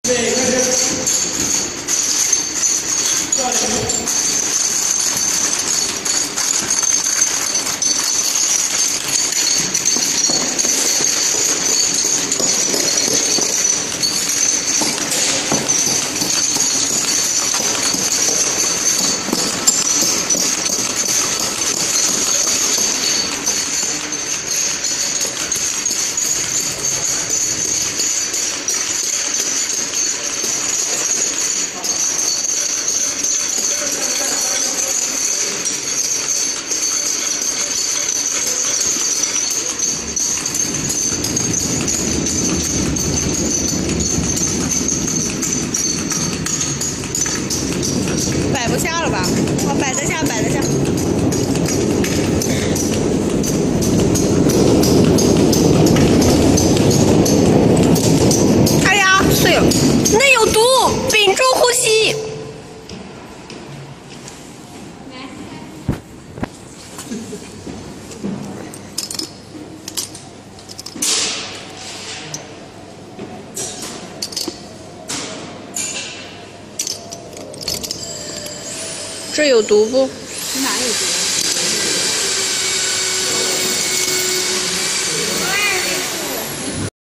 备开始。教练。 摆不下了吧？哦，摆得下，摆得下。哎呀，碎了！那有毒，屏住呼吸。这有毒不？ 哪有毒？